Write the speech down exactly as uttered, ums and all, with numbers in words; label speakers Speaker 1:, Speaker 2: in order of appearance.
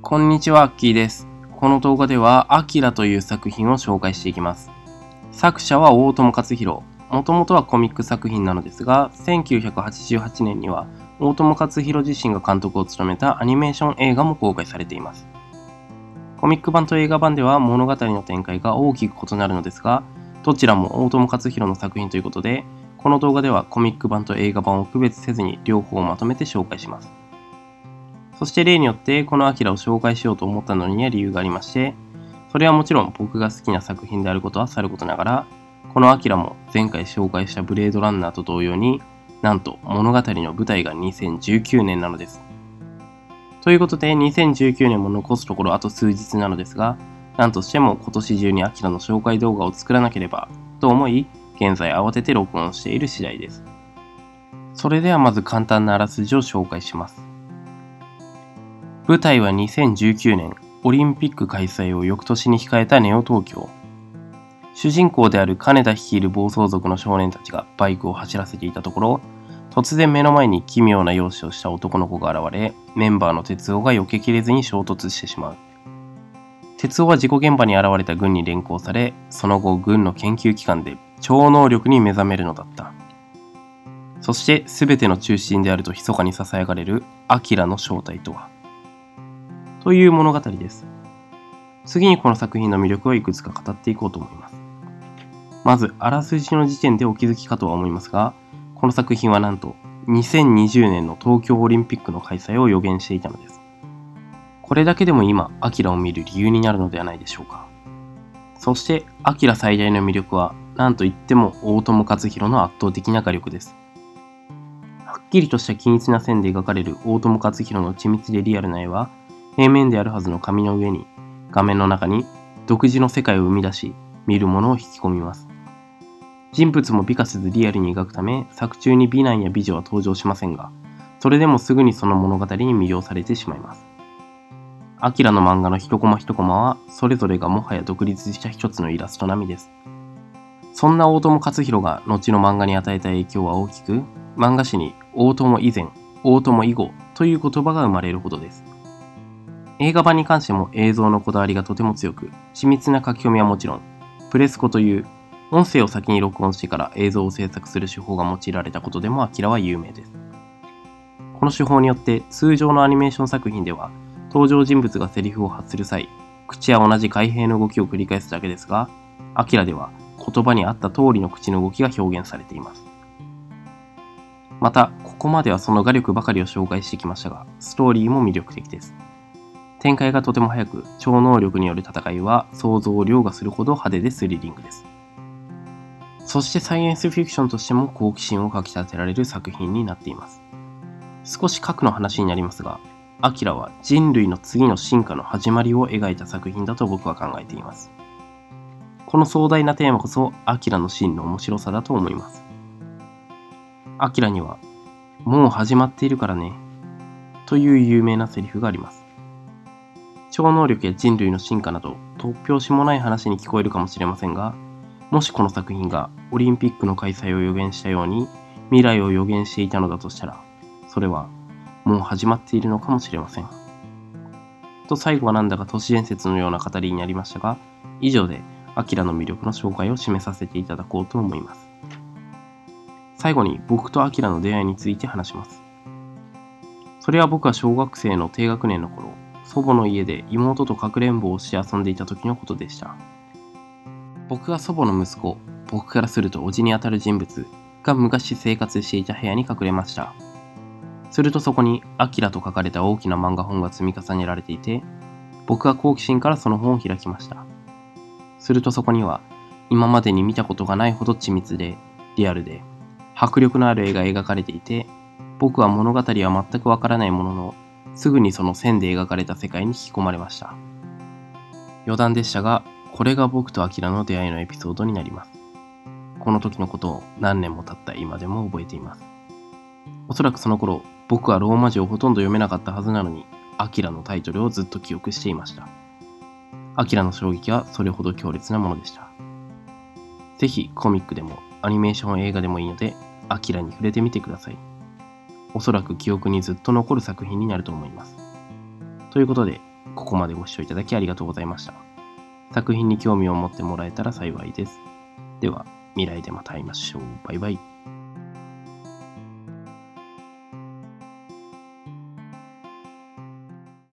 Speaker 1: こんにちは、アッキーです。この動画では、アキラという作品を紹介していきます。作者は大友克洋。もともとはコミック作品なのですが、せんきゅうひゃくはちじゅうはちねんには大友克洋自身が監督を務めたアニメーション映画も公開されています。コミック版と映画版では物語の展開が大きく異なるのですが、どちらも大友克洋の作品ということで、この動画ではコミック版と映画版を区別せずに両方をまとめて紹介します。そして例によってこのアキラを紹介しようと思ったのには理由がありまして、それはもちろん僕が好きな作品であることはさることながら、このアキラも前回紹介したブレードランナーと同様に、なんと物語の舞台がにせんじゅうきゅうねんなのです。ということでにせんじゅうきゅうねんも残すところあと数日なのですが、なんとしても今年中にアキラの紹介動画を作らなければと思い、現在慌てて録音している次第です。それではまず簡単なあらすじを紹介します。舞台はにせんじゅうきゅうねん、オリンピック開催を翌年に控えたネオ東京。主人公である金田率いる暴走族の少年たちがバイクを走らせていたところ、突然目の前に奇妙な容姿をした男の子が現れ、メンバーの哲夫が避けきれずに衝突してしまう。哲夫は事故現場に現れた軍に連行され、その後軍の研究機関で超能力に目覚めるのだった。そして全ての中心であると密かに囁かれるアキラの正体とは、という物語です。次にこの作品の魅力をいくつか語っていこうと思います。まず、あらすじの時点でお気づきかとは思いますが、この作品はなんとにせんにじゅうねんの東京オリンピックの開催を予言していたのです。これだけでも今、アキラを見る理由になるのではないでしょうか。そして、アキラ最大の魅力は、なんといっても大友克洋の圧倒的な画力です。はっきりとした均一な線で描かれる大友克洋の緻密でリアルな絵は、平面であるはずの紙の上に、画面の中に独自の世界を生み出し、見るものを引き込みます。人物も美化せずリアルに描くため、作中に美男や美女は登場しませんが、それでもすぐにその物語に魅了されてしまいます。アキラの漫画の一コマ一コマは、それぞれがもはや独立した一つのイラスト並みです。そんな大友克洋が後の漫画に与えた影響は大きく、漫画史に大友以前、大友以後という言葉が生まれるほどです。映画版に関しても映像のこだわりがとても強く、緻密な書き込みはもちろん、プレスコという音声を先に録音してから映像を制作する手法が用いられたことでもアキラは有名です。この手法によって通常のアニメーション作品では登場人物がセリフを発する際、口や同じ開閉の動きを繰り返すだけですが、アキラでは言葉に合った通りの口の動きが表現されています。また、ここまではその画力ばかりを紹介してきましたが、ストーリーも魅力的です。展開がとても早く、超能力による戦いは想像を凌駕するほど派手でスリリングです。そしてサイエンスフィクションとしても好奇心をかき立てられる作品になっています。少し核の話になりますが、アキラは人類の次の進化の始まりを描いた作品だと僕は考えています。この壮大なテーマこそアキラの真の面白さだと思います。アキラには、もう始まっているからね、という有名なセリフがあります。超能力や人類の進化など突拍子もない話に聞こえるかもしれませんが、もしこの作品がオリンピックの開催を予言したように未来を予言していたのだとしたら、それはもう始まっているのかもしれません。と最後はなんだか都市伝説のような語りになりましたが、以上でアキラの魅力の紹介を締めさせていただこうと思います。最後に僕とアキラの出会いについて話します。それは僕は小学生の低学年の頃、祖母の家で妹とかくれんぼをして遊んでいた時のことでした。僕が祖母の息子、僕からすると叔父にあたる人物が昔生活していた部屋に隠れました。するとそこにアキラと書かれた大きな漫画本が積み重ねられていて、僕は好奇心からその本を開きました。するとそこには今までに見たことがないほど緻密でリアルで迫力のある絵が描かれていて、僕は物語は全くわからないものの、すぐにその線で描かれた世界に引き込まれました。余談でしたが、これが僕とアキラの出会いのエピソードになります。この時のことを何年も経った今でも覚えています。おそらくその頃、僕はローマ字をほとんど読めなかったはずなのに、アキラのタイトルをずっと記憶していました。アキラの衝撃はそれほど強烈なものでした。ぜひコミックでもアニメーション映画でもいいので、アキラに触れてみてください。おそらく記憶にずっと残る作品になると思います。ということで、 ここまでご視聴いただきありがとうございました。作品に興味を持ってもらえたら幸いです。では、未来でまた会いましょう。バイバイ。